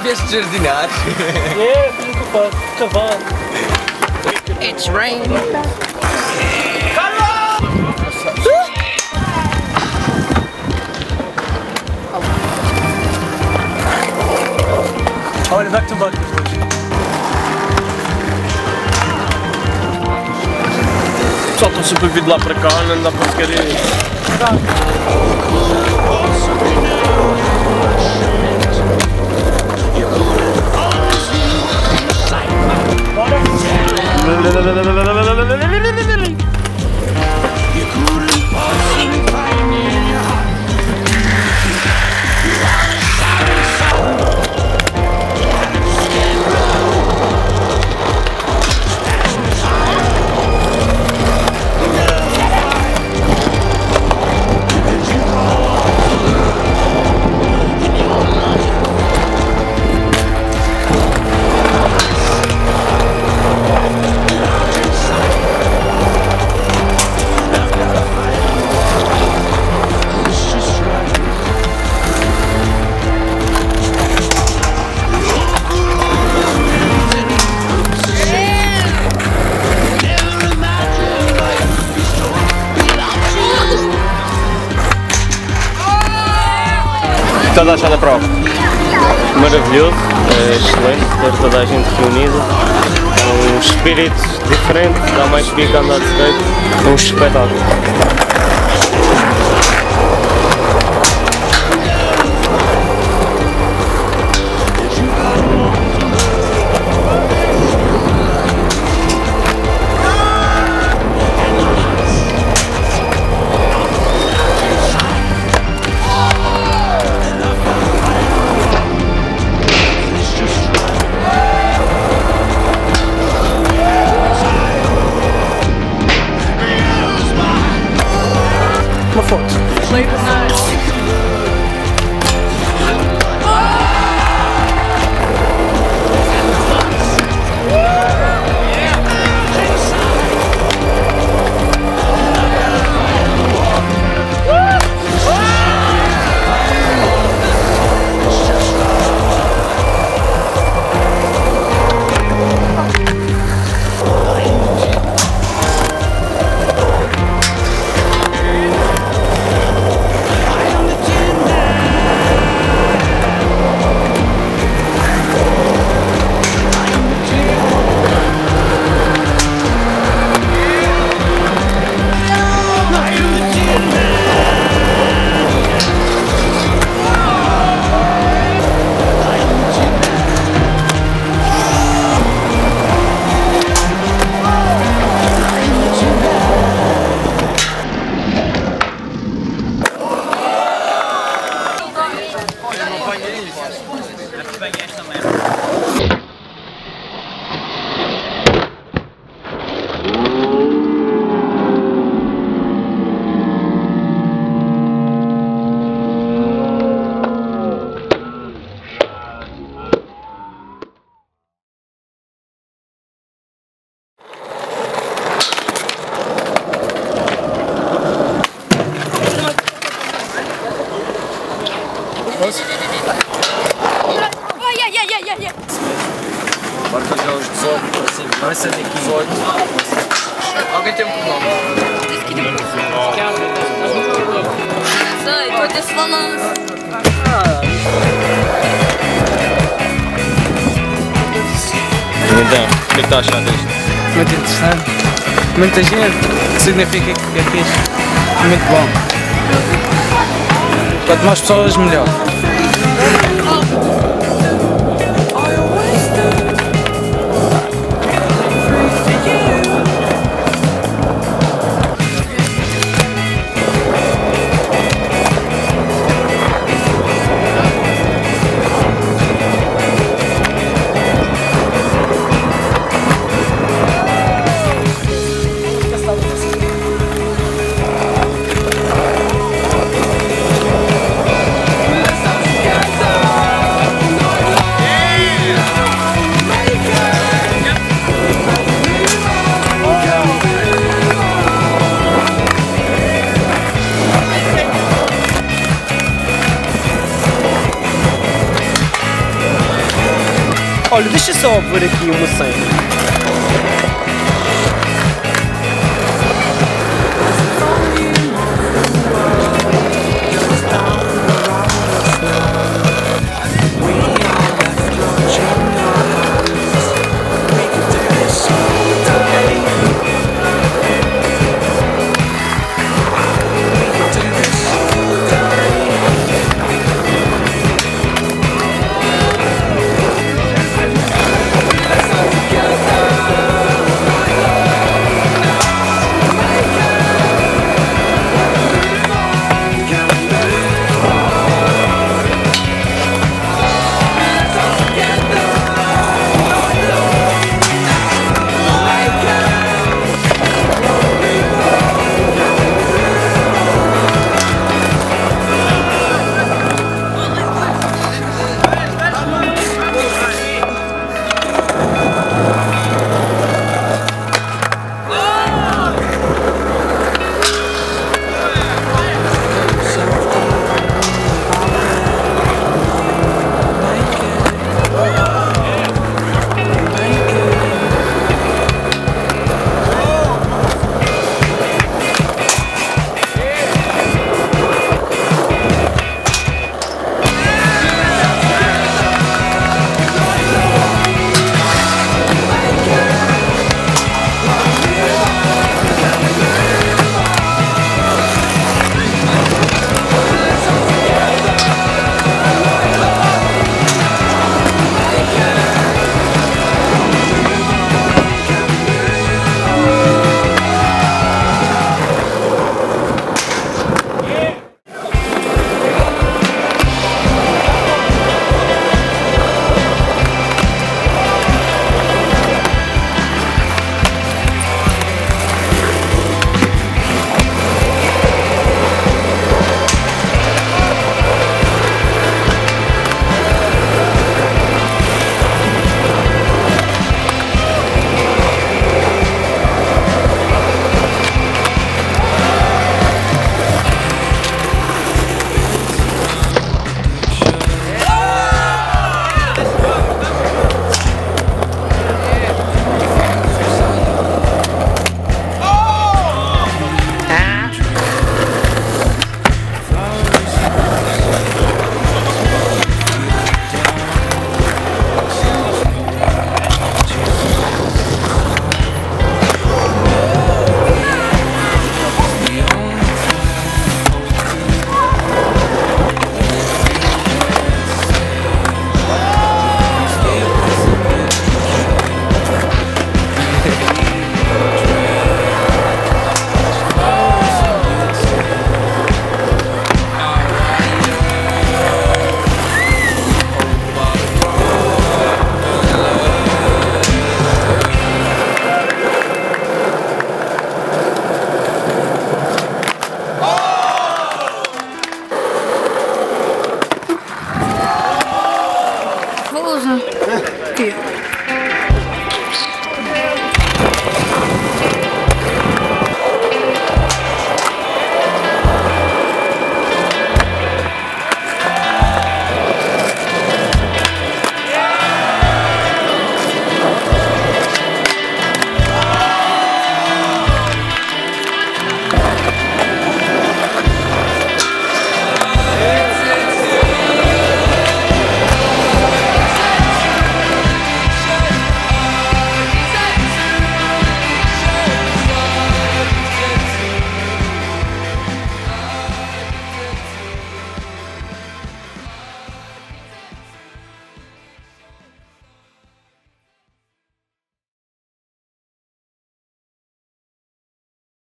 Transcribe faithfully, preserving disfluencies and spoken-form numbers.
Vieste jardinar? É, nunca faço, cavalo. It's rain. Olha, dá-te um banco depois. O pessoal está sempre vindo lá para cá, não dá para ficar aí. Estás a achar da prova? Maravilhoso, é excelente ter toda a gente reunida, é um espírito diferente, dá mais pica a andar de skate, é um espetáculo. Uma foto. Oh, yeah, yeah, yeah, yeah, yeah. Bora fazer os dezoito, assim, vai ser daqui dezoito. Alguém tem um nome? Sei, pode ser falando. Então, o que está a achar disto? Muito interessante. Muita gente, que significa que é fixe. Muito bom. Quanto mais pessoas, melhor. Olha, deixa só ver aqui uma cena.